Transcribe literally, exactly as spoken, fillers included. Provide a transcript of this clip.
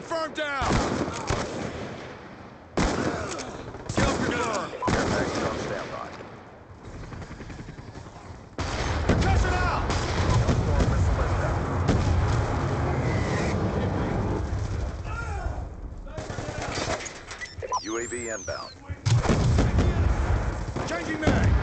confirmed down! Kill confirmed! Airbags on standby. Concussion out! Storm missile inbound. U A V inbound. Changing mag!